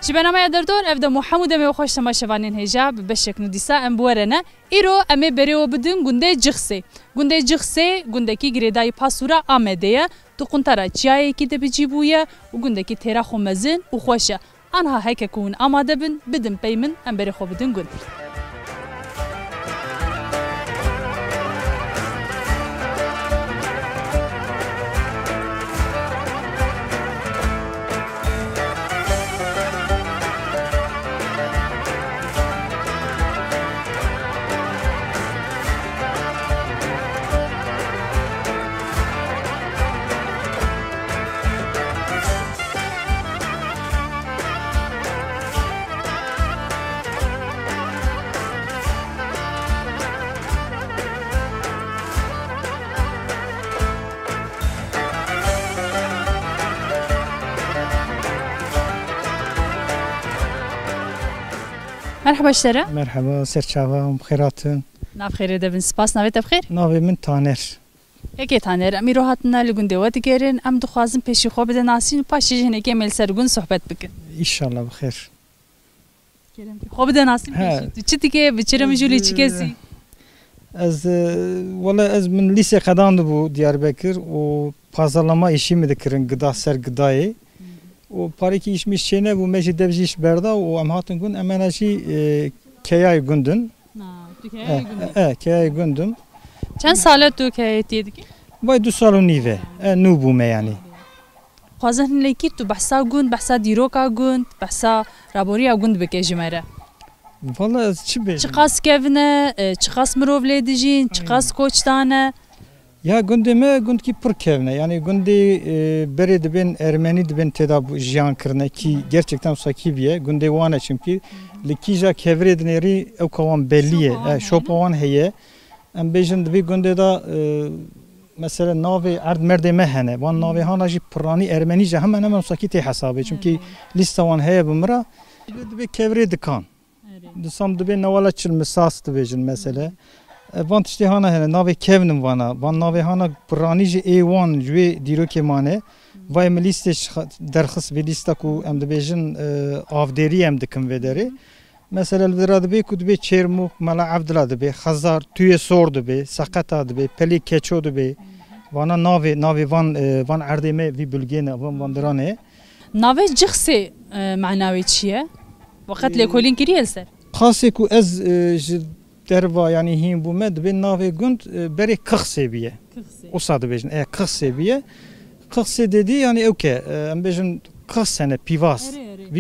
جبنا دردور افدا محمود ام خوش تماشاوانین هجا بشک ندیسا ام بورنه ایرو ام بریو بدون گنده جخسه گنده کی گریدای پاسورا آمده تو قنترا چای کی دبیجی بویا و گنده کی تیرا خمزن و خوشه آنها هیک کون آماده بن بدن پیمن ام بری خو بدون گند مرحبا اشترى مرحبا سرچاوا بخيراتن ناف خير دبن سپاس ناويت بخير ناوي من تانر يكي تانر امي روحاتنا لگونده ود گرن ام دخوازم پیشی خو بده ناسین پاش جهنه که مل سرگون صحبت بکن ان شاء الله بخير خو بده ناسین پیشی چی دیگه بچرم جولی چی کسی از والله از من lise قداند بو Diyarbakır o pazarlama işimi de kirin gıda ser gıdayı o pariki işmiş şeyne bu meşi devci iş berda o amhatın gün emenaji keyay gündün keyay gündüm çend salat tu keyayetiye ki vay 2 sal nive nu bu me yani خوازن لیکی تو بحثا گوند بحثا دیروکا گوند بحثا رابوریا گوند بکجمره والله çibe çıkas kevne çıkas mrovle dijin çıkas koçtane ya gündeme gund ki pır kevne yani gündi beri de ben Ermeni de ben teda jiyan kırne ki gerçekten sakibiye gündi wana çünkü likija kevre dineri ev kavan belliye şopavan heye em bejin de bir gündi da mesela navi ard merde mehene van navi hanaji pırani Ermenice hemen sakite hesabı çünkü listavan heye bumra bir kevre dikan Sam de ben navala çılmısas de bejin mesela Vant işte hana hene navi kevnim vana van navi hana pranije evan jwe diro kemane vay me liste derxis ve lista ku em de bejin avderi em dikim vederi mesela virad be ku de çermuk mala abdullah de be khazar tüye sordu be sakata de be peli keço de be vana navi van erdeme vi bölgene van derane navi cixsi manavi çiye vaqt lekolin kiriyel ser khase ku ez derva yani him bu med ben navi gund beri 40 seviye. O sadı bejin 40 seviye. 40 dedi yani okey. Em bejin 40 sene pivas. Vi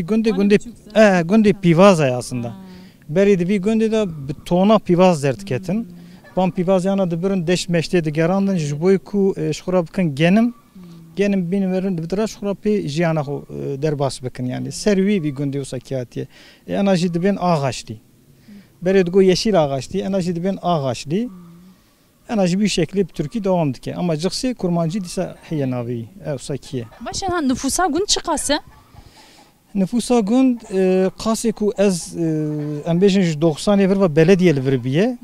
günde pivas aslında. Beri de vi günde da tona pivas dertketin. Ban pivas yana da birin deş meşte de gerandın jboy ku şurabkın genim benim verin de dra şurapi jiyana derbas bakın yani. Servi vi günde usakiyatiye. Enerji de ben ağaçlı. Beredgo yeşil ağaçlı, enerji de ben ağaçlı. Enerji bir şekilde bir Türkiye devam dike. Ama cıksı kurmancı dise hiye navi, sakiye. Başına nüfusa gün çıkası? Nüfusa gün kase ku ez ambejin 90 ev ve belediye verbiye.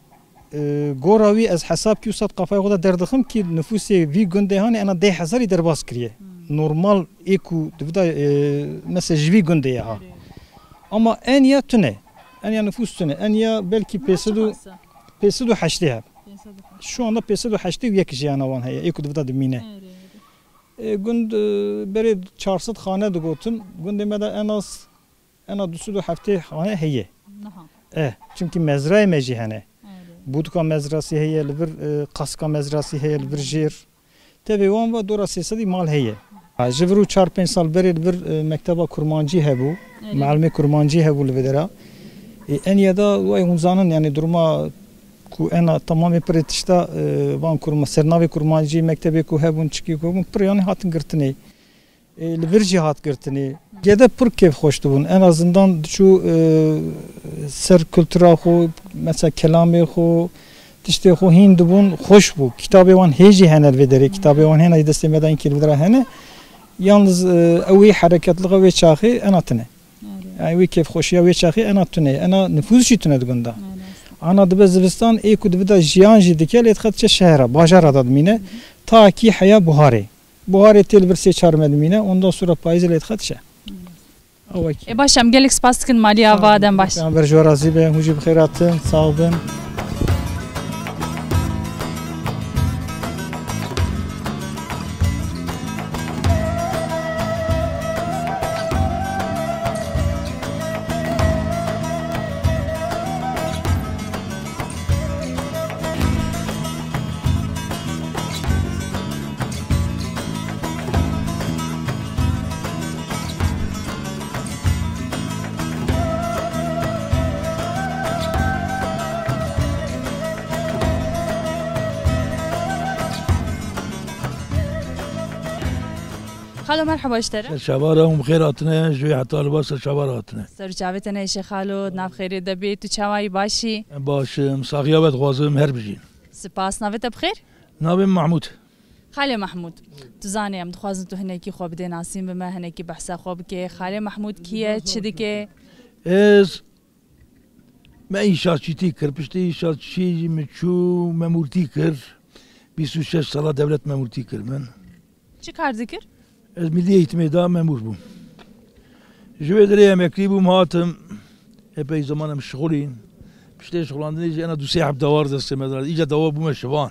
Goravi ez hesap ki usat kafaya kadar derdikim ki nüfusu vi günde hani ana 10,000 derbas kiriye. Normal eku devda mesela jvi günde ya. Ama en ya tüne. En ya nüfus tüne. En ya belki pesudu haşti. Şu anda pesudu haşti yek jiyana van heye. Eku devda demine. Günd beri 400 khane de gotum. Günd demede en az 2 hafte khane heye. Çünkü mezrayı mecihane. Budka mezrası heye, bir kaska mezrası heye, bir jir. Tabi wan va dora sesadi mal heye. Jivru 4-5 sal beri bir mekteba kurmancı hebu. Malme kurmancı hebu lvedera. En ya da vay hunzanın yani duruma ku ena tamamı pretişta van kurma sernavi kurmancı mektebi ku hebun çıkı ku pır yani hatın gırtını. Lvirci hat gırtını. Gede pır kev hoştu bun. En azından şu ser kültüra ho mesela kelame ho işte ho hindu bun hoş bu. Kitabı van heji hener vedere kitabı van hena destemeden kilvira hene. Yalnız evi hareketli ve çağı enatine. Yani ve keyif hoşya ve çağı enatine. Ana nüfus şitine dugunda. Ana da Bezircistan eku da jiyanji dikel etxatça şehre bajar adadmine ta ki haya Buhari. Buhari tel bir seçar medmine ondan sonra payızla etxatça. اوکی باش ام gelek spas dikin maliya vadem baş. Ben berjo razı be muji bxeyratın sağ olun. خالو مرحبا اشترى شبارهم خيراتنا جوي حتى لباس شباراتنا سرجاوتنا يا شيخ خالو ناف خير دبيت و چاوای باشی باش مساقيابت غازم هر بجين سپاس ناوت بخير نابي محمود خاله محمود تو زانی ام دخوازن تو هنکی خواب ده ناسیم به ما هنکی بحثا خواب که خاله محمود کیه چه دیگه از ما إنشاء شيء كر بشتي إنشاء شيء مشو ممورتي كر 26 سال devlet memurti كر من چی کار دکر از milli eğitime daha memur bum. Jüvedere emekli bum hatım. Epey zamanım şغولين. بشتي شغلاني أنا دوسي حب دوار دست مدرسة. إيجا دوار بوم شوان.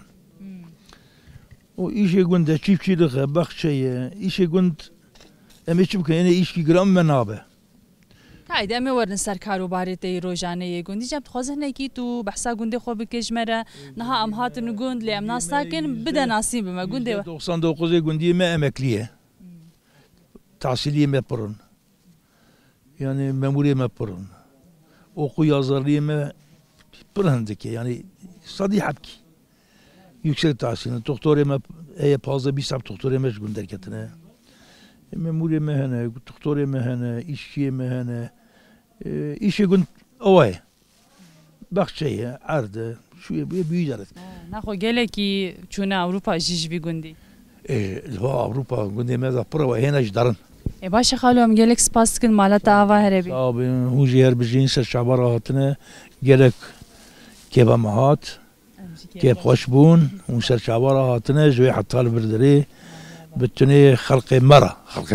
O işe günde çiftçilik bakçaya, işe günd emeçim ki yani iş ki gram menabe. هاي دائما ورن سر کاروباری تی روزانه گوندی جب خوازه نکی تو بحثا گونده خواب کش مره نه ام هات نگوند لیم ناس ساکن بده ناسیم بما گونده 99 gündiyeme emekliye. Tahsiliyeme pırın. Yani memuriyeme pırın. Oku yazarlıyeme pırındık yani sadi hapki. Yüksek tahsilini doktoriyeme fazla bir sap doktoriyeme gönderketine. Memuriyeme hene, doktoriyeme hene, işçiyeme hene. İşe gün ovay. Bakçaya, ardı, şuya buya büyüyeceğiz. نخو گله کی چونه اروپا جیج بی گوندی Avrupa gündeme de prova hene darın. باشه خالو ام گلک سپاس کن مالا تا آوا هربی Abi huji her bijin ser şabar hatine gerek keba mahat keb hoş bun un ser şabar hatine jwe hatta birdiri بتني خلق مرة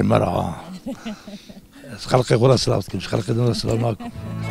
خلق غرا سلامتكم مش خلق دون سلامكم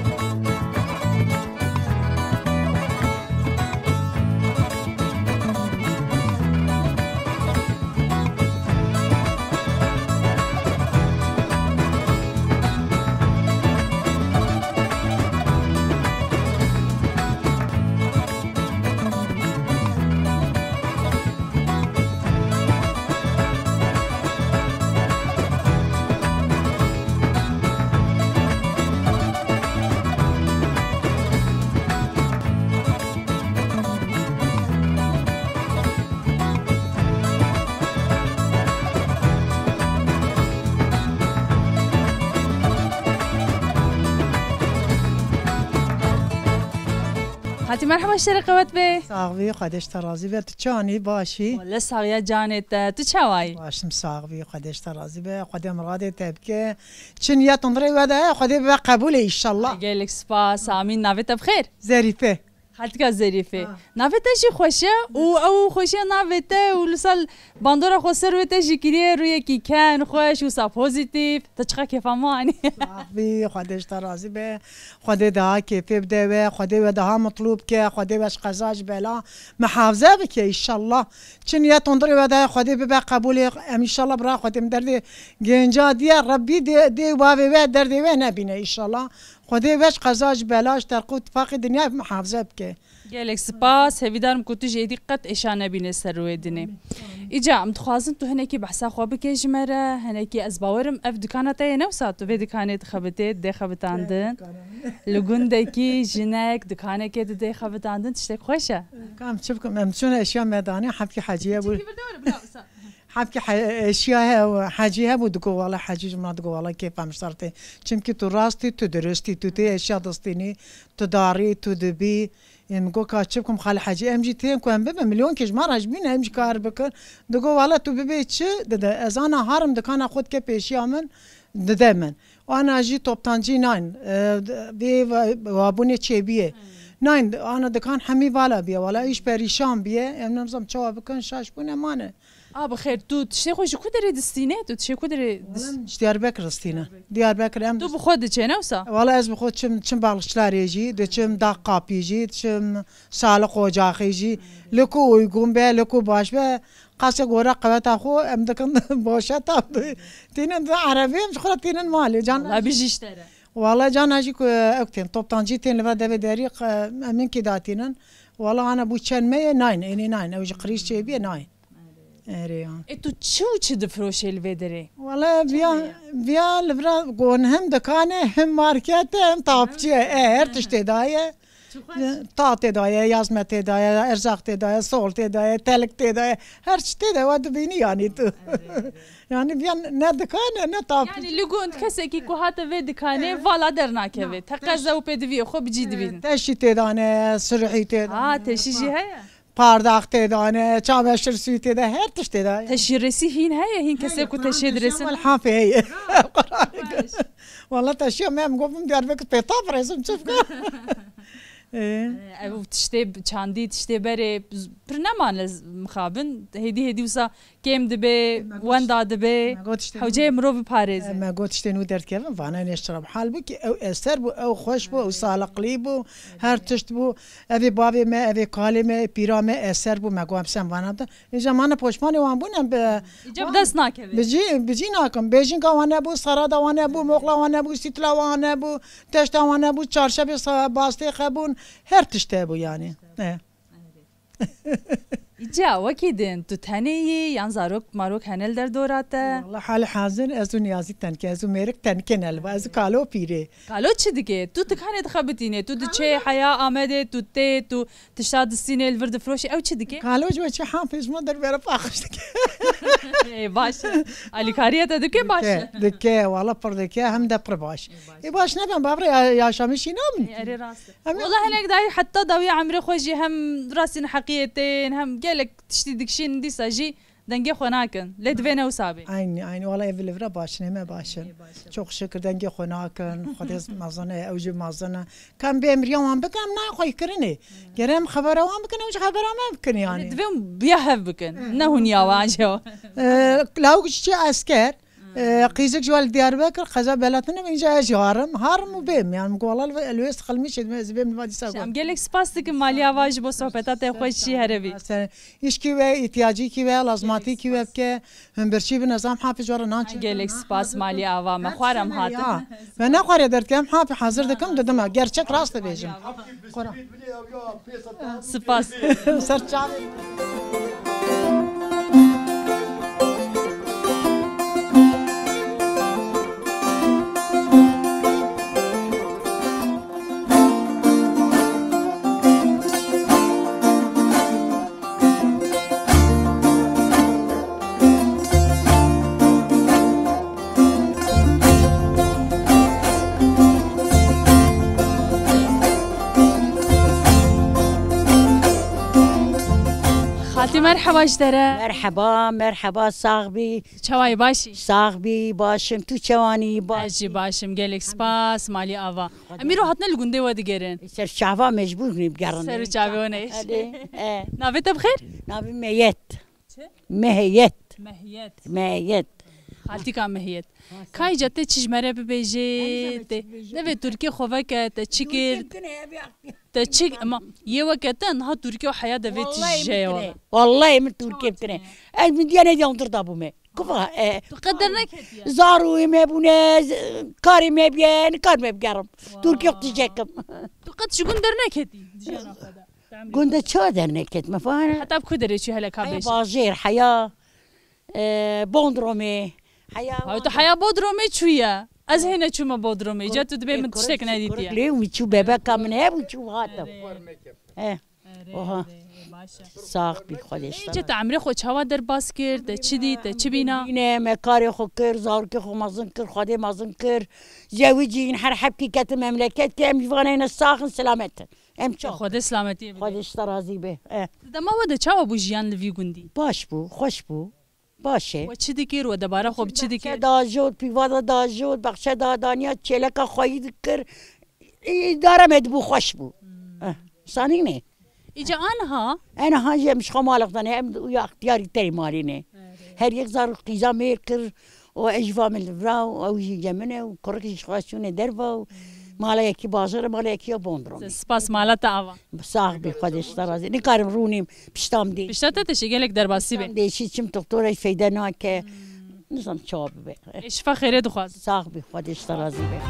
هاتی مرحبا اشترى قوت بی ساغوی خودش ترازی به تو چانی باشی ولا ساقیا جانت تو چاوای باشم ساغوی خودش ترازی به خودم راده تبکه چون یا تندری وده خودی به قبول ایشالله گلک سپاس آمین نویت بخیر ظریفه حالتك ظريفة نافتا شي خوشة أو خوشة نافتا ولسال باندورا خسر وتا شي كريه روي كي كان خوش وسا بوزيتيف تشخا كيف ماني صاحبي خودش ترازی به خودی ده کیفی بده و خودی و ده مطلوب که خودی وش قزاج بلا محافظه بکه ایشالله چون یا تندری وده خودی به قبول ایشالله برا خودم درد گنجا دیا ربی دی و درد و نبینه ایشالله خودی وش قزاج بلاش در قوت فاق دنیا محافظه بکه گلک سپاس هیدارم کوتو جدی قط اشانه بینه سروی دنی ایجا ام تخوازن تو هنکی بحثا خواب که جمره هنکی از باورم اف دکانات نوسات تو به دکانات خبته ده خبتاندن لگوندکی جنک دکانه که ده خبتاندن تشتک خوشه کام شوفكم امشون اشياء ميدانيه حبكي حاجيه حبكي اشياء حاجيه بودكو والله حاجه جمله دكو والله كيف مشترتي چمكي تو راستي تو درستي تو تي اشياء دستيني تو داري تو دبي يمكو كاتشبكم خال حاجه ام جي تين كون بب مليون كيش ما راجبين ام جي كار بكر دكو والله تو ببي تش از انا هارم دكان اخذ كيف اشياء من ددمن وانا جي توبتانجي ناين بي وابوني تشيبيه ناين انا دكان حمي بالا بيه ولا ايش بريشان بيه ام نظام چوا بكن شاش بونه مانه بخیر تو تشتی خوش کدری دستینه تو تشتی کدری دیاربکر استینا دیاربکر ام تو بخود چه نوسا والله از بخود چم باغچلاریجی دچم دقاپیجی چم سالق وجاخیجی لکو uygun be لکو باش be قاسه گورا قوت اخو ام دکن باشه تا تینن عربی مش خلا تینن مالي جان لا بيجيشتره والله جان اجي اكتين طب طنجيتين لبا دبي داريق من كداتينن والله انا بوشن مي 9 اني 9 او قريش شي بي 9 اريان تو چه دفروش الودره والله بيا لبرا قون هم دكانه هم ماركت هم طابچه هر تشتي دايه طاط دايه يازمت دايه ارزاق دايه سولت دايه تلك دايه هر تشتي دايه ود بيني يعني تو يعني بيا نه دكانه نه طاب يعني لقون كسكي كو هات في دكانه فالا درناكه تقزا و بدوي خو بجيد بين تشتي دانه سرحي تدانه تشيجي هيا پارداخت دانه چاوشر سویت ده هر تشت ده تشرسي هين هيا هين كسي كو تشدرسن الحافه هي والله تشي ما مقوم دياربك بيطاف رسم شوف او تشتي چاندي تشتي بري برنامج مخابن هدي وسا كيم دبي واندا دبي حوجه مرو بباريز ما قلت شتنو درت كيف فانا نشرب حال بك او استر بو او خوش بو او سالق لي بو هر تشت بو ابي بابي ما ابي قالي ما بيرا ما استر بو ما قوم سم وانا زمان پشمان وان بونم جاب دست ناكه بيجي ناكم بيجين وانا بو سرادا وانا بو مقلا وانا بو ستلا وانا بو تشت وانا بو چارشب باسته خبون هر تشته بو يعني جا وكيدن تو تاني يان زاروك ماروك هنل در دوراته والله حال حاضر ازو نيازي تنكي ازو ميرك تنكن البا ازو كالو بيري قالو چه دیگه تو تکانه خبتینه تو چه حیا آمده تو ته تو تشاد السینه الورد فروشي او چه دیگه قالو جو چه حافظ ما در بيرا فاخش اي باشه علي كاريته دكه باشه دكه والله بردكه هم دبر باش اي باش نبن بابر يا شامشي نام اري راسه والله هناك داي حتى داوي عمري خوجي هم راسين حقيقتين هم قالك تشتي دكشين دي ساجي دنگه خوناکن لدوینه و سابی aynı valla evli başına mı başın çok şükür denge xonakın xodez mazana evci mazana kan bir emriyan bakam ne koy kirine gerem xabara wan bakın evci xabara ma bakın yani dvin biyahev bakın ne hun ya vajo law kişi asker قيزك جوال دياربكر خزا بلاتنا من جاي هارم وبيم يعني والله الويس خلميش زبيم الوادي ساقو ام قالك سباستك مالي اواج بو صحبتات خوشي هربي ايشكي و احتياجي كي و لازماتي كي و بك هم برشي بنظام حافظ ورا نانچ قالك سباس مالي اوا مخوارم هات من اخوار درت كم حافظ حاضر دكم ددم gerçek راست بيجم سپاس سرچاوي مرحبا جدره مرحبا صاحبي چوای باشی صاحبي باشم تو چوانی باشی باشم گلک سپاس مالی آوا امیرو هاتنا لگونده و دیگرن سر شعبا مجبور کنیم گرن سر شعبا نیش ناویت بخیر ناوی مهیت حالتی کام مهیت کای جاته چجمره ببیجه نه ترکی خواه که تچیکر تچيك اما يوكتن ها تركيا وحياه دافيت جاي والله من تركيا بتني المدينه دي انطر دابومي كفا تقدرنا زارو ما بونا كاري ما بيان كار ما بقرب تركيا تجيكم تقد شو قندرنا كتي قند شو درنا كت ما فاهم حتى بكدري شو هلا كابيش باجير حياه بوندرومي حياه بودرومي شويه از هنا شو ما بودرومي جات دبي من تشتك ناديتيا ليه وشو بابا كامن هب وشو هاتم صاحبي خودش جت عمري خو چوا در باس کرد چی دید چی بینا نه مکاری خو کر زار که خو مازن کر خودی مازن کر زوجین هر حبکی کت مملکت که میوانه ساخن سلامت ام چه خود سلامتی خودش راضی به دما ود چوا بو جیان لوی گوندی باش بو خوش بو باشه و چی دیگر و دوباره خوب چی دیگر داجود پیوادا داجود بخش دادانیا چلک خواهید کر دارم ادبو خوش بو سانی نه ایجا آنها انا هاجي مش خمالق داني ام يا اختياري تري ماليني هر يقدر قيزا ميركر واجفا من الفراو او يجمنه وكرك شخاشونه دربا مالا يكي بازار مالا يكي بوندرو سپاس مالت آوا صاحبي خودش ترازي نكارم رونيم بشتام دي بیشتر تشی گلک در باسی بین دي شي چم دكتوره فايده ناك نظام شاب بي اشفا خیره دخواست صاحبي خودش ترازي بي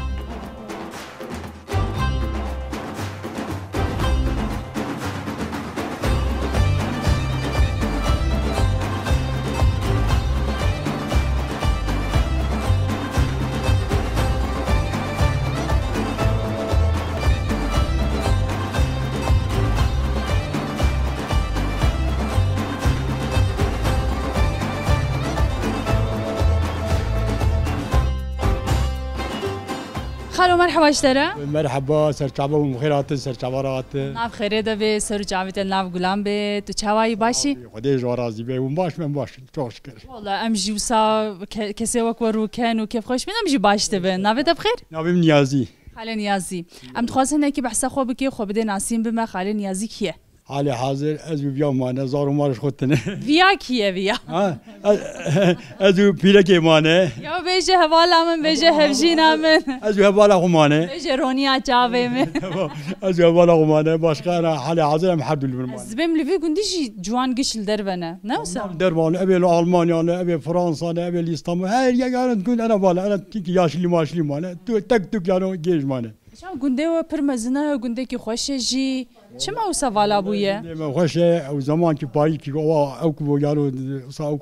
خالو مرحبا اشترا مرحبا سرچابه و مخیرات سرچابارات ناف خیره ده به سر جاوید ناف گلام به تو چاوایی باشی خدای جوارازی به اون باش من باش çok şükür. والله ام جی وسا کسی وک ورو کن و کیف خوش بینم جی باشته به ناوید بخیر نابیم نیازی خاله نیازی ام تخواستن که بحث خوب کی خوب ده ناسیم به ما خاله نیازی کیه حال حاضر از بیام مانه زارو مارش خودتنه ویا کیه ویا از پیره که مانه یا بیجه حوالا من بیجه هفجینا من از بالا خمانه بیجه رونیا چاوه من از بالا خمانه başka ana حال حاضر هم حد البرمان زبم لوی گندی جی جوان گشل دربنه نه وسا درمان ابي المانيا ابي فرنسا ابي اسطنبول her yeganı gün ana بالا ana ki yaşlı maaşlı mane tek tek yani geç mane شام گنده و پر مزنه گنده کی خوشه جی چما وسا والا بویه ما خوشه او زمان ki payı ki o ku yani sağ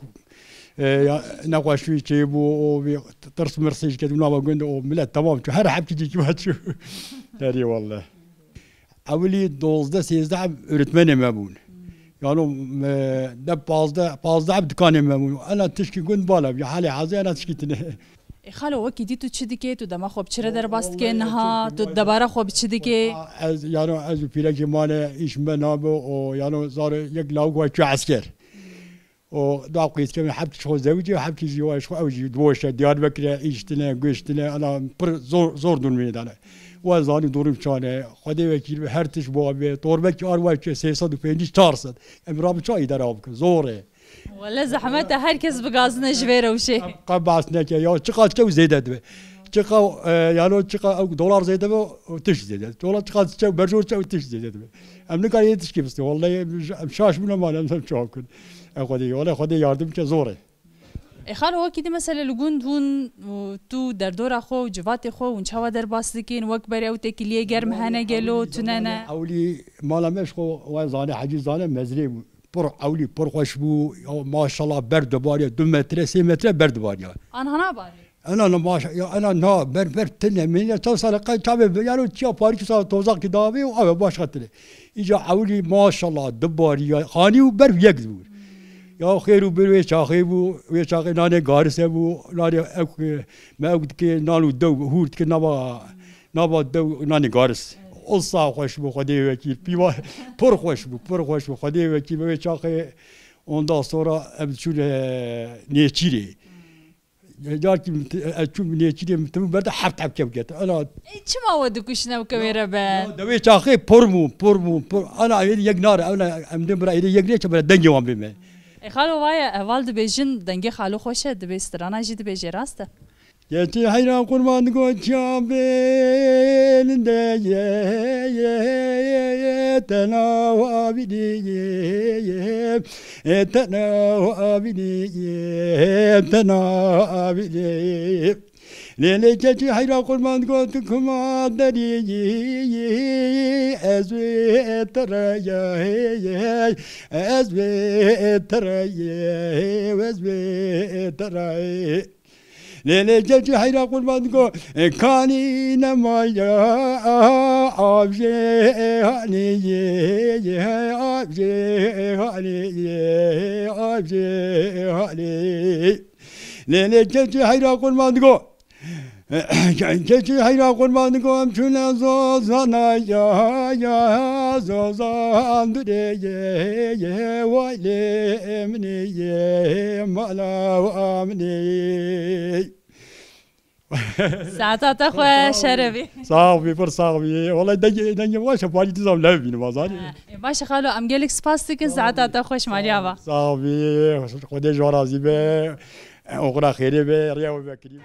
نقاشی چه بو و ترس مرسیج که دونا با گنده و ملت تمام چه هر حب کی چه چه داری والله اولی 12 13 öğretmenim ben yani ده 15 دکانم من انا تشکی گند بالا یا حالی حاضر انا تشکیتنه خالو وکی دی تو چی دیگه تو دما خوب چرا در باست که نه تو دوباره خوب چی دیگه از یعنی از پیره که مال ایش مناب و یعنی زار یک لاغو چه عسكر و داقیت که حبت شو زوجي حبت زواج شو اوجي دوش دياربكر ایشتنه گشتنه انا پر زور دون میدانه و زانی دورم چانه خدای وکیل هر تش با به توربک آروای که 350 400 امرام چای در آب زوره ولا زحمت هر کس بگازنه جویره وشه قبعت نکه یا چقدر چه زیاده دو چقدر یعنی چقدر دلار زیاده و تش زیاده دلار چقدر چه برجور چه تش زیاده ام نکاری تش کی بسته والله شاش من ما نم چاپ کن خدای والله خدای یاردم که زوره خال هو كده مثلا لجون دون تو در دور خو جوات خو ون چوا در باستکین وک بر او تکلیه گرم هنه گلو تننه اولی مالا مش خو و زانه حجی زانه مزری پر اولی پر خوش بو ماشاءالله برد باری 2 متر 3 متر برد باری آنها باری انا ما انا نا بر تنه من توصل قاعد يعني تشا بارك صار توزاق داوي و باش خاطر اجا اولی ماشاءالله دباری خانی و بر یک دور یا خیر و بروی چاخی بو و چاخی نانه گارسه بو نانه ما وقت که نانو دو هورد که نبا دو نانه گارس اصلا خوش بو خدای وکیل پیوا پر خوش بو خدای وکیل و چاخی ondan sonra şöyle niyetçili ya ki açım niyetçili mütüm böyle hafta kevket ana çima ودكوشنا وكاميرا بان دبي چاخي پرمو انا يگنار انا امدم برا يگني چ برا دنگي وان بيمه خالو وایا اول دبیجن دنگه خالو خوشه دبی استرانا جی دبیجی راسته Geçti hayran kurban koçam belinde tenav abidiyem tenav abidiyem tenav abidiyem Lele keçi hayran kurban koçum aderi ezve teraya ezve teraya Lele keçi hayra kurban ko kani namaya abje hani abje hani Lele keçi hayra kurban ko keçi hayra kurban ko amçuna zozana ya zozandre ye vale emni ye mala amni ساعتا تخوا شربی صاحبي بر صاحبي والله دنج واش باجي تزام لا بين بازاري باشه خالو ام گلک سپاس دکن ساعتا تخوش مالی آوا صاحبي خدي جو راضي به اخرى خيري به ريا وبكري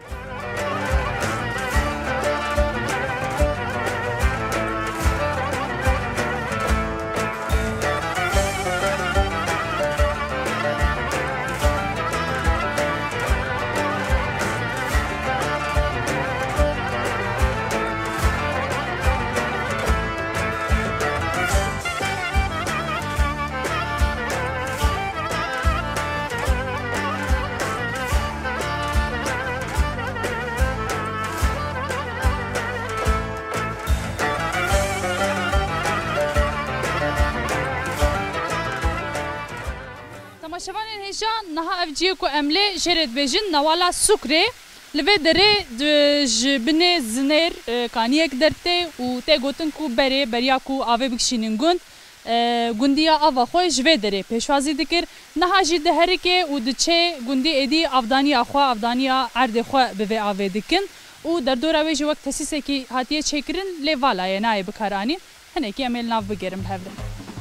تماشاوان هیجان نها افجیو کو امله جرد بجن نوالا سکره لبه دره بنه زنر کانیک درته و ته گوتن کو بره بریا کو آوه بکشینن گوند گوندیا آوا خوی جوه دره پیشوازی دکر نها جی دهرکه و دچه گوندی ادی افدانی آخوا افدانی عرد خوا به آوه دکن و در دور آوه جو وقت تسیسه کی هاتیه چکرن لیوالا یه نای بکارانی هنه کی امل ناف بگیرم هفرن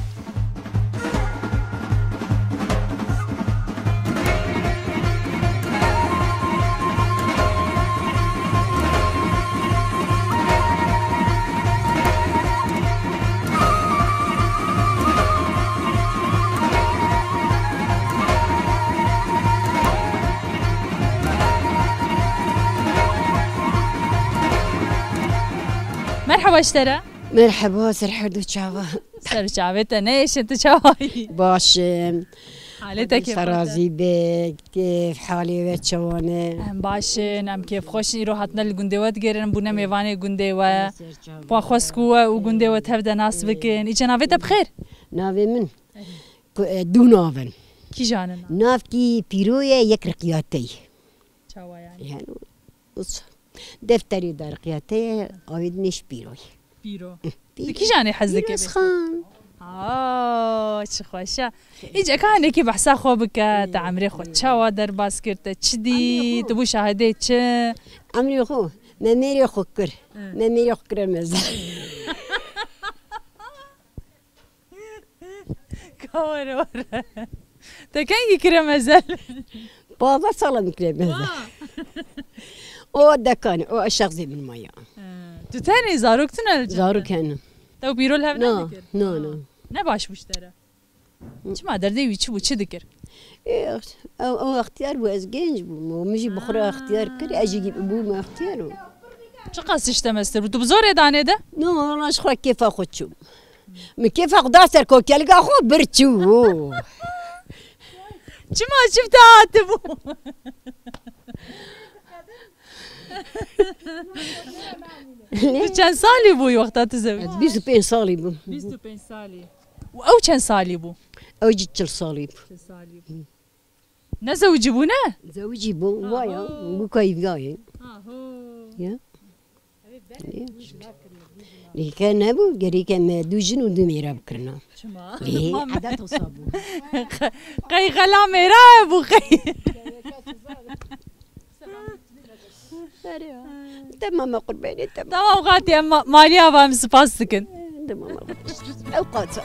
مرحبا اشترى مرحبا سرحدو تشاوا سر شعبتنا ايش انت شواي باش حالتك كيف سرازي بك كيف حالي وتشوانه باشن ام كيف خوش يروح هاتنا الجندوات غيرن بونا ميواني جندوا بخوسكو وجندوا تبدا ناس بكن اجنابته بخير نافي من دو نافن كي جاننا ناف كي بيرويا يكرقياتي شوا يعني دفتري دار قياتي أريد نش بيروي بيرو كي جاني حزك بيرو سخان شو خوشا إيجا كان كي بحسا خوبك تعمري خو تشاوا در باسكرت تشدي تبو شاهدي تش عمري خو مميري خكر مميري خكر مزال كور تكن يكرا مزال بابا صلا يكرا مزال او دكان او الشخص من مايا تو تاني زاروكتنا زاروك انا تو بيرو لها نو نو نو نباش بشترى ما دردي ويتش وتش ذكر او اختيار وازجنج بو مجي بخرى اختيار كري اجي ابو ما اختياره شو قصدش تمستر بتو بزور دانه ده نو والله شخرا كيف اخذ شو من كيف اخذ داسر كوكل اخو برتشو شما شفتها تبو چند سالی بوی وقتا تزوج 25 سالي بو 25 سالی و او چند سالی بو او جي 3 سالي نزوجي بو نه زوجي بو وايا بو كاي فياي يا لي كان ابو قري كان دوجن ودو ميرا بكرنا ليه عادات وصابو قي غلا ميرا ابو قي تمام قرباني تمام غاتي ماليا بام سباستكن تمام اوقات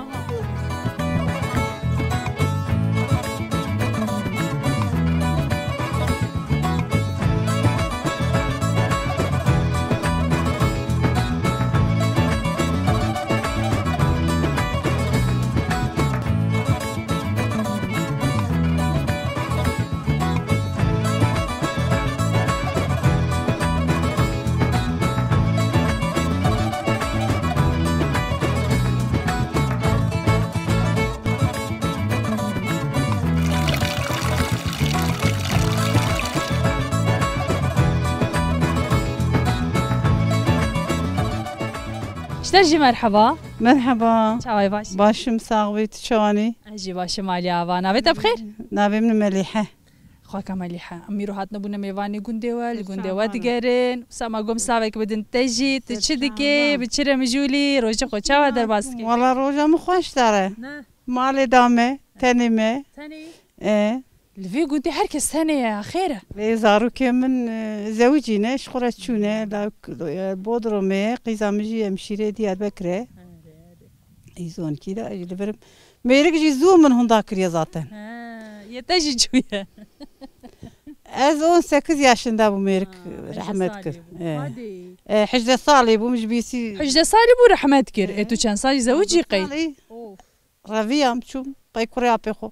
اشترجي مرحبا مرحبا شاوي باش باشم ساغوي تشواني اجي باش مالي افانا بيت بخير نابي من مليحه خواك مليحه امي روحات نبونا ميواني غوندوا ديگرن سما قوم ساويك بدن تجي تشدكي بتشري مجولي روجا خوچا در باسكي والله روجا مخوش داره مال دامه تنمه ثاني لفي قلتي هركز ثانية يا خيرة زاروك من زوجينا شخورة تشونا بودرومي قيزامجي امشيري ديار بكرة ايزون كده اجي لفرم ميرك جي زو من هون ذاكر zaten. يتجي شوية از 18 yaşında bu merik rahmet kır. Hicde sali bu mecbisi. Hicde sali bu rahmet kır. Etu çen sali زوجي قي. Raviyam çum pay kurya peho.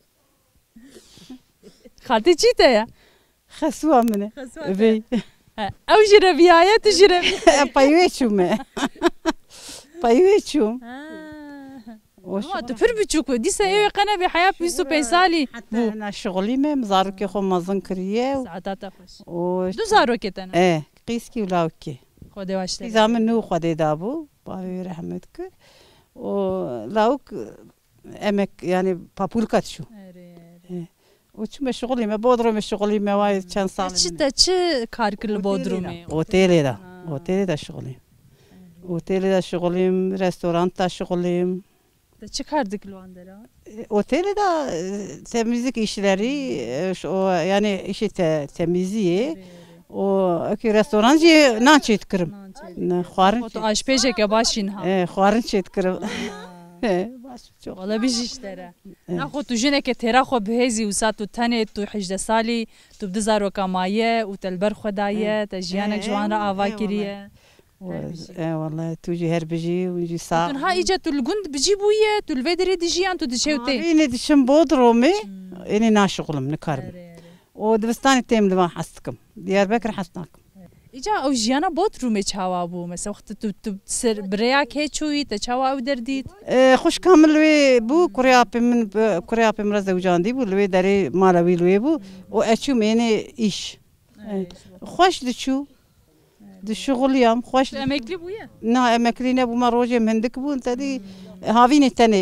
خالتي جيتا يا خسوا منه. بي. او جربيايا تجربي. بايويشوم. بايويشوم. ما تفر بتشوك ديسا ايه قنا بحياة بيسو بيسالي حتى انا شغلي ما مزاروكي خو مازن كريه ساعتها خوش دو زاروكي تنا ايه قيسكي ولاوكي خدي واشتري زمان نو خدي دابو باوي رحمتك ولاوك امك يعني بابولكا تشو وشو شغلي ما بودروم شغلي ما وايد كان صار تش كاركل بودرومي اوتيلي دا شغلي اوتيلي دا شغلي ريستوران دا شغلي çıkardık Luandera. Otelde de temizlik işleri yani işi temizliği o restorancı ne çetkırım. Xarın. O aşpejek ya başın ha. Xarın çetkırım. Valla bir işlere. Naxo tu jineke tera xo behezi usat tu tane tu hicde sali tu bdizaro kamaye u telber xodaye te jiyanek jwan ra ava kiriye. والله توجي هربجي ويجي ساعة. تنها إجا تلقند بجيبوية تلفدري دجيان تدشوتي. إني دشم بودرومي إني ناشغل من كارم. ودبستاني تيم لما حستكم ديار بكر حستناكم. إجا أو جيانا بودرومي تشاوابو مثلا وقت تسر برياك هيتشوي تشاوا ودرديت. خوش كامل وي بو كوريابي من كوريابي مرز زوجاندي بو لوي داري مالوي لوي بو وأشوم يعني إيش. خوش دشو. الشغل خوش امكلي بويا نا امكلينا بو ما روجي مهندك بو انت دي هافيني تاني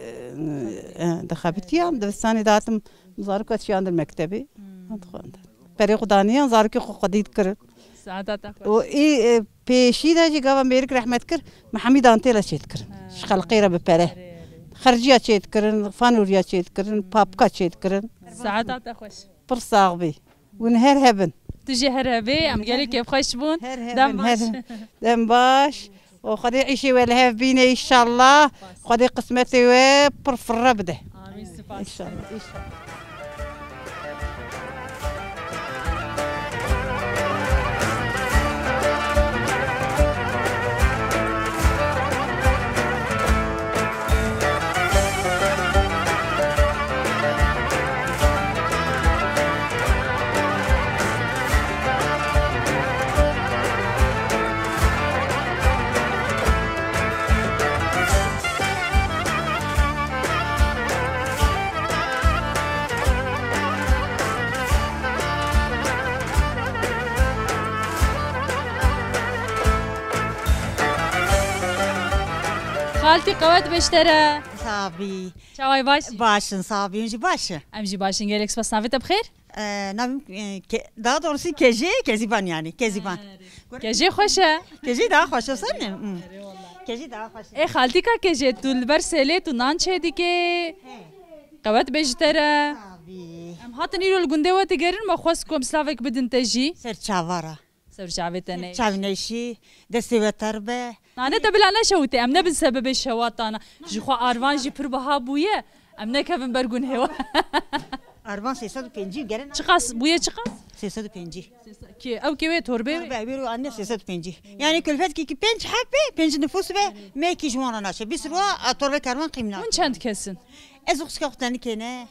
دخبت يام دستاني داتم زارك اشي عند المكتبي بريق دانيا زارك قديد كر سعادتك و اي بيشي دا جي قام ميرك رحمت كر محمد انتلا شيت كر شخل قيره ببره خرجيه شيت كرن فانوريا شيت كرن بابكا شيت كرن سعادتك خوش برصاغبي ونهر هبن تجي هربي ام قالي كيف خوش بون دم باش وخدي عيشي والهاف بينا ان شاء الله خدي قسمتي وبرفر بده امين ان شاء الله ان شاء الله خالتي قوات بشترى صافي شواي باش باشن صافي نجي باشا امجي باشن قالك بس نافته بخير نعم daha doğrusu keziban yani keziban كجي خوشه kezi daha hoş olsun kezi daha hoş اي خالتي كا كجي تو البرسلي تو نانشي ديكي قوات بشترى ام هاتن يرو الجندوه تجرن ما خوسكم سلافك بدن تجي serçavara سرجعتني çavneşi destevetar be أنا تبلعنا شوتي أمنا بسبب الشوات أنا جخوا أروان جي بربها بويا أمنا كيفن برجون هوا Arvan 650 gelen شقاس بويا شقاس 650 كي أو كي توربي بيرو anne 650 yani külfet ki 5 happe 5 nüfus ve meki jwana naşe bir sürü atorbe karvan qimna وين كانت كسن ez uxka kene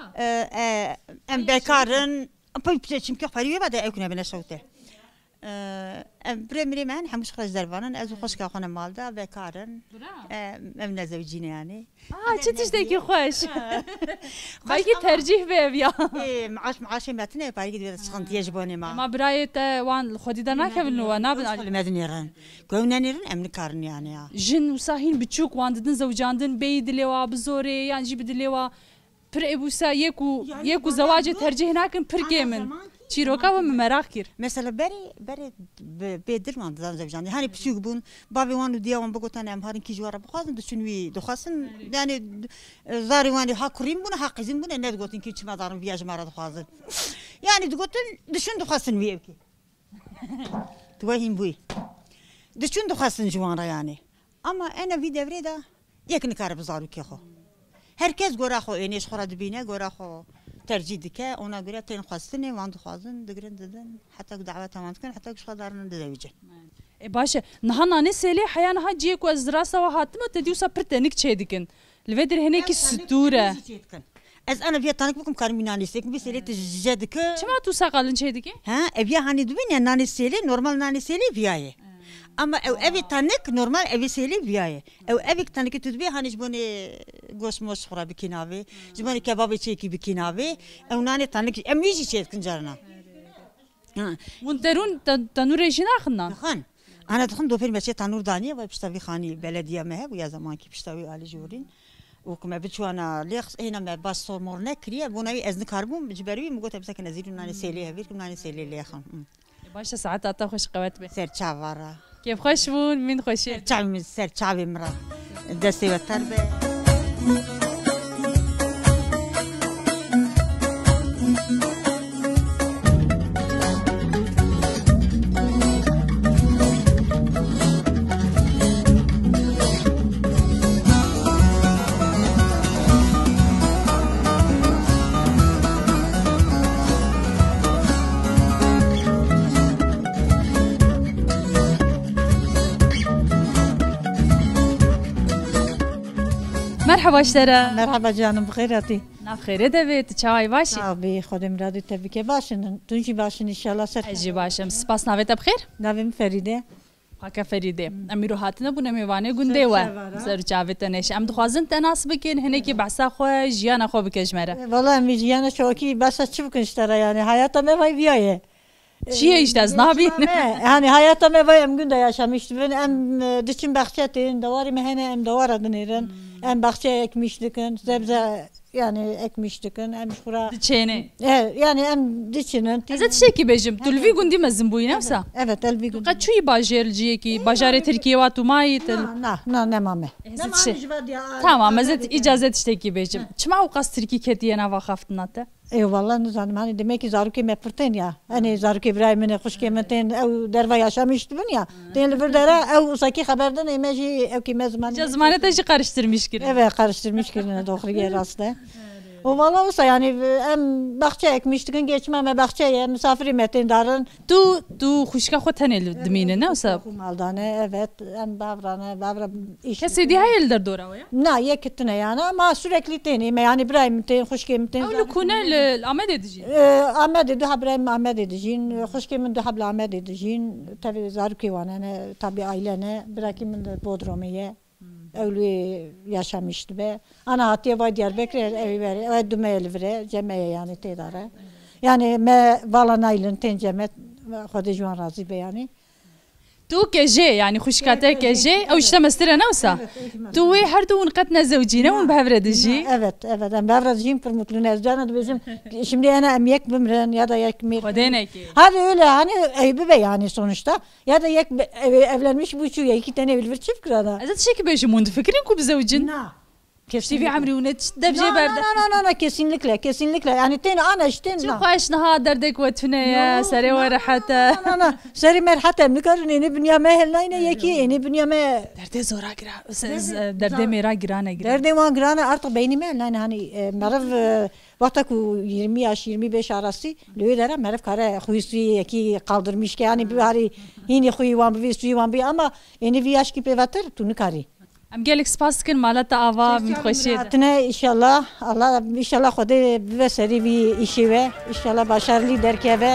em bekarın pay çimki fariye bada ekune bana şote بريمري مان حمش خرج دربانا ازو خوش كاخونا مالدا بكارن امنا زوجين يعني چه تشتكي خوش باقي ترجيح بيا معاش ماتنا باقي ديال سخنت يجبوني ما برايت وان خدي دنا كبن وانا بن مدنيران كونا نيرن امن كارن يعني جن وساهين بتشوك واندن زوجاندن بيدلوا بزوري يعني جيب دلوا پر ابوسا يكو زواج ترجيح هناك پر جيمن چیرۆکە و مەراق کرد مثلا بری بدر من دزان زوجانی هنی پسیوک بون بابی وانو دیوان بگوتن ام هارن کی جوارا بخوازن دشونوی دخواستن yani زاری وانی ها کریم بونه ها قزیم بونه نه دگوتن کی چما دارم ویاج مرا دخوازن yani دگوتن دشون دخواستن وی کی توهیم بوی دشون دخواستن جوان را yani ama ana vi devreda yekni kar bizaru ki xo herkes gora xo eniş xora dibine gora xo tercih dike ona göre ten xwastine wan dixwazin digirin didin hatta davet tamam kan hatta xwadarin didevicin باشه نها نانی سلی حیان ها جیک و از راست و هاتم تدیوسا پرتنیک چه دیکن لودر هنه کی ستوره از انا فيها تانك بكم كارمي ناني سيك بس اللي تجدك چما تو ساقالن چه دیگه ها ابيا هاني دبين ناني سيلي نورمال ناني سيلي فياي اما او ابي تانك نورمال ابي سيلي فياي او ابي تانك تدبي هاني جبوني غوش موش خرا بكينافي جبوني كباب تشيكي بكينافي او ناني تانك اميجي تشيت كنجرنا وندرون تنور جنا خنا خان انا دخلت دوفير ماشي تنور دانيه وبشتوي خاني بلديه مهب ويا زمان كي بشتوي على جورين وكما بتشوانا ليخ هنا ما باس مورنا كريا بوناي ازن كاربون بجبروي مقوت بسك نزيد ناني سيلي هبير ناني سيلي ليخم باشه ساعات اتا خوش قوات به سر چاوارا كيف خوش بون من خوشي چاوي من سر چاوي مرا دستي وتربه مرحبا اشترا مرحبا جانم بخيراتي نخير دبيت چای باشی ابي خودم رادو تبریک باشن تونجی باشن ان شاء الله سر اجي باشم سپاس نویت بخیر نویم فریده پاکه فریده امیرو هاتنه بونه میوانه گونده و سر چاوت نش ام دخوازن تناسب کن هنه کی بحثا خو جیانا خو بکجمره والله می جیانا شوکی بس چی بکن اشترا yani hayata me vay biye چیه işte az nabi yani hayata me vay em günde yaşamıştım ben em diçin bahçetin davari mehene em davara dönerin em bahçe ekmiştikin sebze yani ekmiştikin em şura diçene yani em diçinin azet şey ki bejim tulvi gundi mezin bu nefsa evet elvi gundi قد شوي باجرجي كي باجاري تركيا واتومايت لا نمامه tamam azet icazet işte ki bejim çma o kas Türkiye kediye na vakaftinate والله نزانم hani demek ki zaruki meperten ya hani zaruki İbrahim'in kuşkemetin ev derva yaşamıştı bunu ya değil bir dere ev usaki haberden emeji ev ki mezman cazmane de karıştırmış ki evet karıştırmış ki doğru yer aslında o vallahi olsa yani em bahçe ekmiştik geçmeme bahçeye misafir metin darın tu kuşka xotanel dmine ne olsa maldane evet em bavrana iş kesedi hayal der dora ya ne yekitine yani ama sürekli teni yani İbrahim'in kuşkemetin o kunel Ahmet edici Ahmet dedi İbrahim Ahmet edicin kuşkemin de habla Ahmet edicin tabi zaruki var yani tabi ailene bırakayım da Bodrum'ya öyle yaşamıştı be. Ana hatiye var Diyarbakır evi ver, Dümeyeli vere, cemeye yani tedara. Yani me valanaylın tencemet, Xodejwan razı be yani. تو كجي يعني خشكاتك كجي او اشتمستر نوسا تو her دون قتنا زوجينا ونبهفردجي evet ben bevradjiyim per mutlu nezcana bizim şimdi ana emyek bimren ya da yekmir Kodeneki hadi öyle hani eybi be yani sonuçta ya da yek evlenmiş bu çocuğa iki tane evli bir çift kırada هذا الشيء بيجي مون فكرين كو بزوجين كيف في عمري ونت دبجي برده kesinlikle yani ten ana işte شو خايش نها دردك وتفنيا سري ورحته سري مرحته مكرن اني بنيا مهل ناينه يكي اني بنيا ما درده زورا غرا درده ميرا غرانا درده ما غرانا artık beynime yani hani merv vaktaku 20 yaş 25 arası löydere merv kare huysu yeki kaldırmış ki yani bir hari yine huyvan bir suyvan bir ama eni bir yaş gibi veter tunu kari ام قالك سباس كن مالتا آوا من خوشي اتنا ان شاء الله الله ان شاء الله خدای به سری بی ایشی و ان شاء الله başarılı derke ve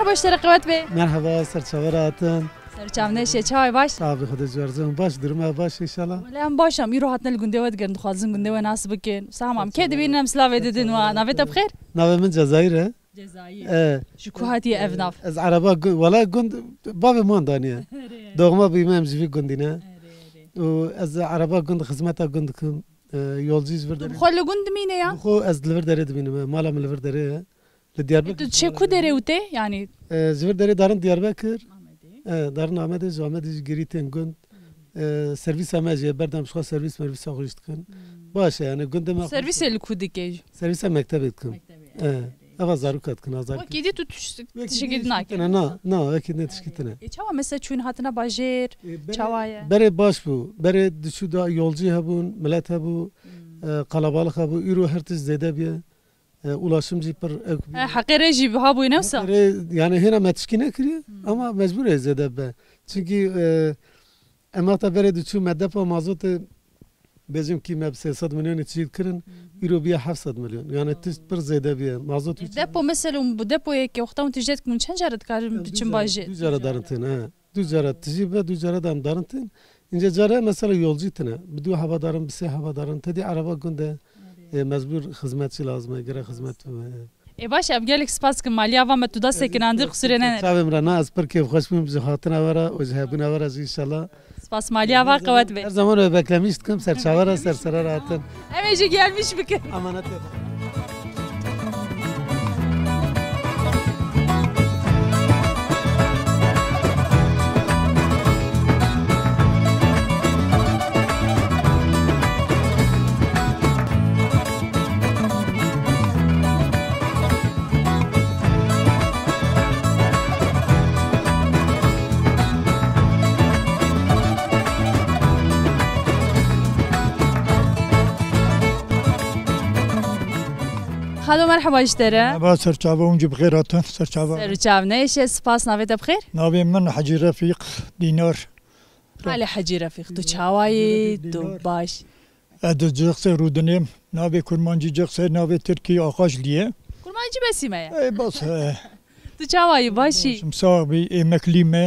مرحبا اشترى قوات بي مرحبا سرچاوراتن سرچاونه شه چای باش صاحب خود جورزم باش درما باش ان شاء الله ولا ام باشم يرو هاتنا الجندوات قرن خالزن جندوات ناس بكين سامم كده بينا مسلاوي ددن ونافيت بخير ناوي من جزائر جزائر شكو هاتي افناف از عربا ولا جند باب مان دانيه دوغما بيمام جوي جندنا و از عربا جند خدمتا جندكم yolcuyuz ver dere. Xol gund mine ya? Xo ez liver dere dibine. Mala mı liver dere? Le Diyarbakır. Çeku dere ute yani? Ziver dere darın Diyarbakır. Darın Ahmedi giriten gund. Servis amacı berdam şu servis mervis ağıştıkın. Başa yani gundema. Servis el kudike. Servis mektep etkin. Ava zaruk etkin azar. Bak yedi tutuş tişkidin akı. Na ekid ne tişkidine. Çava mesela çün hatına bajer. Çavaya. Bere baş bu. Bere düşü da yolcu habun, millet habu, kalabalık habu. Euro herkes zede bir. Ulaşımcı per. Hakere jibi habu nefsa. Yani hena metişkine kiriyor ama mecbur zede be. Çünkü emata bere düşü meddepa mazot bizimki meb 300 milyon çiğ kırın. Euro bir 700 milyon. Yani tiz per zede bir mazot. Depo mesela bu depoya ki oktan ticaret kun çencaret karım biçim baje. Düzara darıntın ha. Düzara tijibe düzara dam darıntın. İnce cara mesela yolcu tane. Bir havadarın bir havadarın. Tedi araba günde mecbur hizmetçi lazım. Göre hizmet. باش ابگالك سپاس که مالیا و متودا سکن اندر خسرنا شابم رنا از پر که خوش بیم زهاتنا ورا و جهبنا ورا ان شاء الله سپاس مالیا و قوت به her zaman beklemiştim serçavara sersera rahatın emeci gelmiş bükün amanat خالو مرحبا اشترى با سرچاوه اونجا بخیر هاتن سرچاوه سرچاوه ایشه سپاس ناویت بخیر ناوی من حجی رفیق دینار حالی حجی رفیق تو چاوایی تو باش ادو جغسه رودنیم ناوی کرمانجی جغسه ناوی ترکی آقاش لیه کرمانجی بسیمه ای باس تو چاوایی باشی سمساقی مکلیمه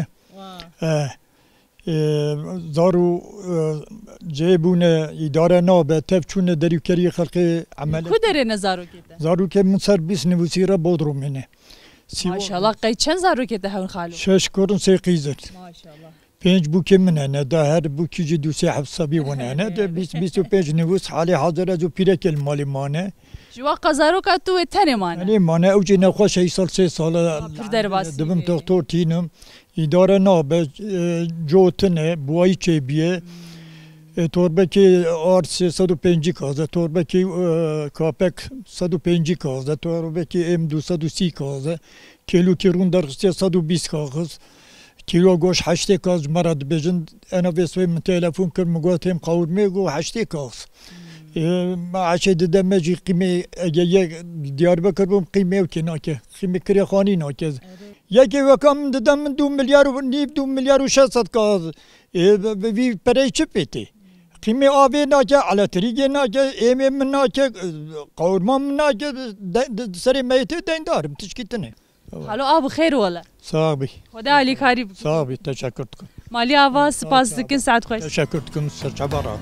زارو جيبونه إدارة نابة تفشون دريو كري خلق عمل كو دري نزارو كده زارو كي من سربيس نفسيرة بودرو منه ما شاء الله قي چند زارو كده هون خالو شش كورن سي قيزر ما شاء الله بينج بو كم من هنا ده هر بو كي جدو ساحب صبي وانا هنا ده بيس بينج نفوس حالي حاضر جو بيرك المالي مانه جوا قزارو كاتو تاني مانه يعني مانه اوجي نخوا شي سال 3 سال دبم دكتور تينم İdare nabe jotine buayı çebiye torbeki arse 105 kaza torbeki kapek 105 kaza torbeki M230 kaza kilo kirundar 120 kaza kilo goş 8 kaza marad bejin ana besve telefon kırm gotem qavurme go 8 kaza ما عشان دمجي قيمة جاية دياربكر بوم قيمة وكناكه قيمة كريخاني ناكه يكي وكم دم 2 مليار ونيب 2 مليار وشصت كاز في بري شبيتي قيمة آبي ناكه على طريقة ناكه إيم ناكه قورما ناكه سري ميتة دين دارم تشكيتني حلو أبو خير ولا صاحبي خدا علي كاريب صاحبي تشكرتكم مالي أبا سباس دكين ساعد خوش تشكرتكم سرچبارات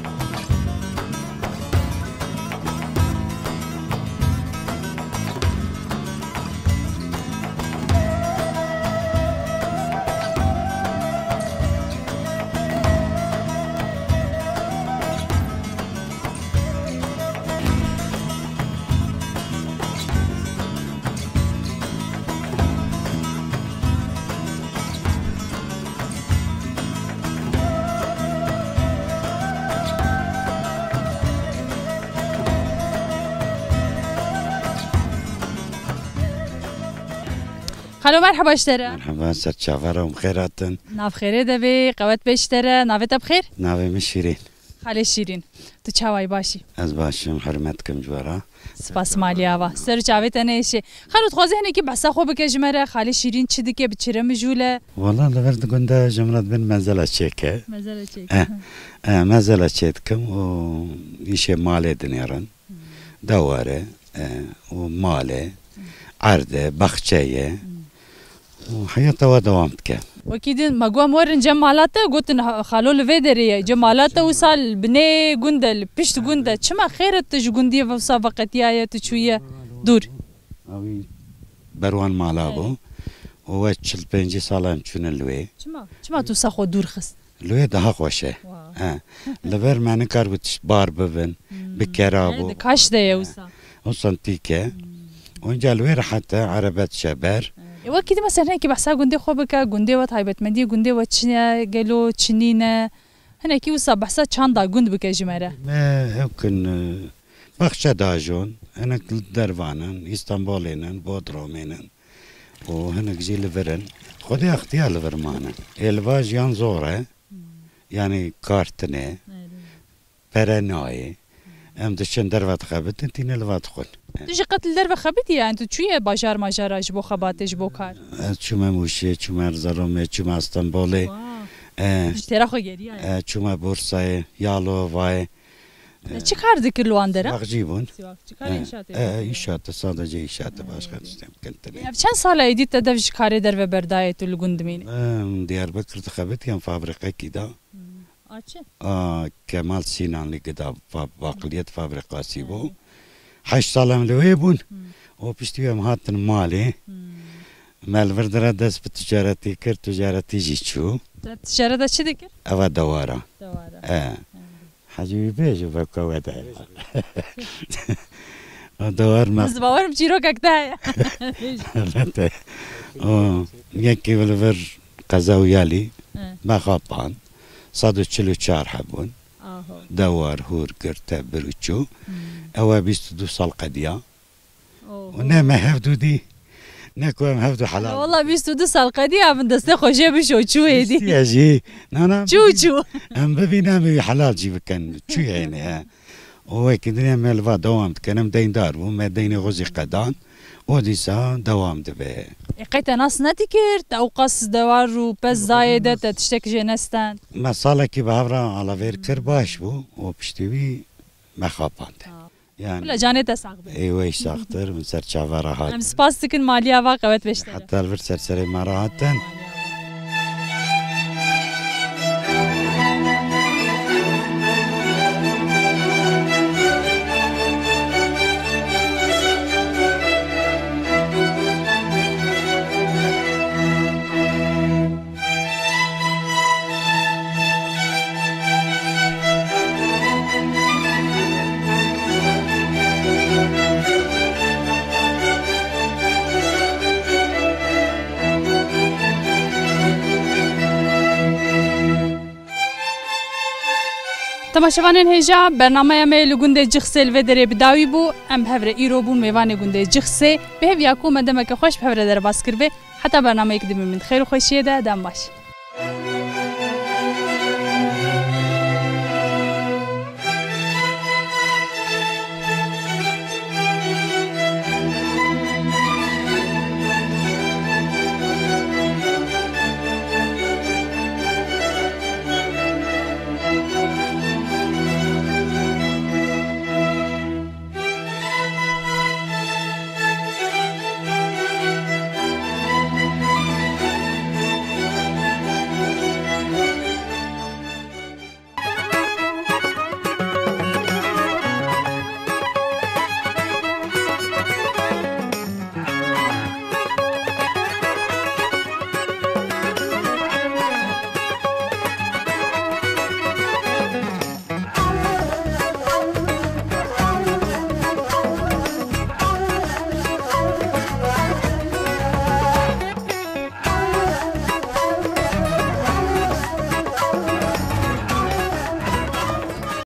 خالو مرحبا اشترى مرحبا سرچاوره ومخيراتن ناف خيري دبي قوات باشترى نافيت بخير ناوي من شيرين خالي شيرين تو چاوای باشی از باشم حرمتكم جوارا سپاس مالیا و سر چاوی تنیشه خالو تخوازی هنه که بحثا خوب که جمره خالی شیرین چی دیگه بچره مجوله والله لورد گنده جمرات بين مزالة چيكه مزالة چيكه مزالة چيكم و يشه ماله دنيرن دواره و ماله عرضه بخچه حياته دوام تكه وكيدين ما قوام ورن جمالاته قلت خالو لفي دريه جمالاته وصل بني قندل بيشت قندل شما خير تج قنديه وسابقت يا تشويه دور اوي بروان مالابو و 45 سالم چون لوی شما تو سخو دور خست لوی ده خوشه لبر من کار بتش بار ببن بكرابو كاش ده يوسا وصنتيكه ونجا لوي حتى عربات شبر وكيد مثلا هيك بحسها قندي خوبك قندي وطيبت مندي قندي وتشنا قالوا تشنينا هنا كي وصا بحسها تشاندا قند بك جمره ما يمكن بخشة داجون انا كل دربانا اسطنبولين بودرومين وهنا جي لفرن خذي اختيار لفرمانا الفاج يان زوره يعني كارتنه برناي ام دشن دربات خبت انتين الوات خل تجي قتل دربه خبتي يعني انت شويه باجار ماجراج بو خباتش بو كار چوما موشه چوما ارزارومه چوما استانبوله اشترا خو گریه چوما بورسای یالو وای چه کار دکر لواندره واجبون چه کار انشاء انشاء sadece inşaat başka sistem kentine چند سال ایدیت دفش کاری در و بردایت الگندمین Diyarbakır tıkabet yan fabrika kida Kemal Sinanlı gıda bakliyet fabrikası bu 8 سالم لوی بون و پشتی هم هاتن مالی مال وردره دست به تجارتی کرد تجارتی جی چو تجارت چی دکر؟ اوا دواره حجیبی بیجو بکوه ده دوار ما زباورم چیرو ککته لته یکی ولور قزاویالی مخابان 144 حبون دوار هور کرده بروچو اوا 22 سال قديا ونعم هفدو دي نكوام هفدو حلال والله 22 سال قديا من دسته خوشه بشو چو هيدي يا جي انا چو ام ببينام حلال جي بكن چو يعني ها هو كدني ملوا دوام كنم دين دار وما دين غزي قدان وديسا دوام دبه قيت ناس نتكر او قص دوار و بس زايده تشتك جنستان ما صالكي بهرا على فير كرباش بو وبشتوي مخابانده يعني ولا جانت ساقب ايوه يساختر من سر شافراهات ام سباستك ماليه واقفت بشتغل حتى الفر سرسري مراهاتن تماشاوانین هجا برنامه ما لگونده جخسل و دره بداوی بو ام بهفره ایرو بون میوان گونده جخسه به ویاکو مدام که خوش بهفره در باس کرده حتی برنامه یک دمی من خیر و خوشیه ده دم باش